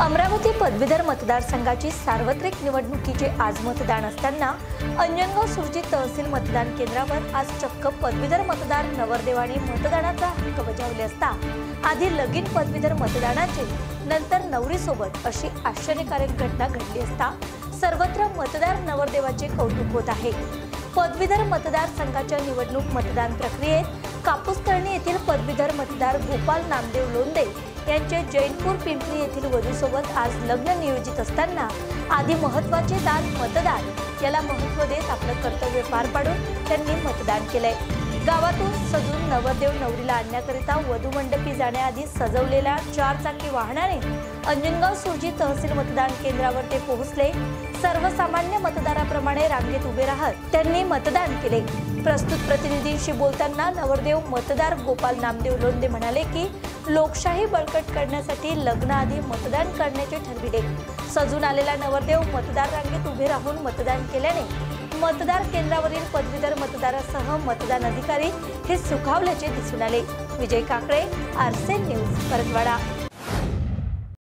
अमरावती पदवीधर मतदारसंघाची सार्वत्रिक निवडणुकीचे आज मतदान असताना अंजनगाव सुरजी तहसील मतदान केंद्रावर आज चक्क पदवीधर मतदार नवरदेवाने मतदानाचा हक्क बजावले असता आधी लगीन पदवीधर मतदानाचे नंतर नवरीसोबत अशी आश्चर्यकारक घटना घडली असता सर्वत्र मतदार नवरदेवाचे कौतुक होत आहे। पदवीधर मतदारसंघाच्या निवडणूक मतदान प्रक्रियेत कापूसतळणी येथील पदवीधर मतदार गोपाल नामदेव लोंदे यांचे जैनपूर पिंपरी येथील वधूसोबत आज लग्न नियोजित असताना आधी महत्त्वाचे दान मतदान याला महत्त्व देत आपलं कर्तव्य पार पाडून त्यांनी मतदान केलंय। गावातून सजून नवरदेव नवरीला आणण्याकरिता वधू मंडपी जाण्याआधी सजवलेल्या 4 चाकी वाहनाने अंजनगाव सुरजी तहसील मतदान केंद्रावर ते पोहोचले। सर्वसामान्य मतदाराप्रमाणे रांगेत उभे राहत त्यांनी मतदान केले। प्रस्तुत प्रतिनिधींशी बोलताना नवरदेव मतदार गोपाल नामदेव लोंदे म्हणाले की लोकशाही बळकट करण्यासाठी लग्नाआधी मतदान करण्याचे ठरविले। सजून आलेला नवरदेव मतदार रांगेत उभे राहून मतदान केल्याने मतदार केंद्रावरील पदवीधर मतदारासह मतदान अधिकारी हे सुखावल्याचे दिसून आले। विजय काकडे, आरसे न्यूज, परतवाडा।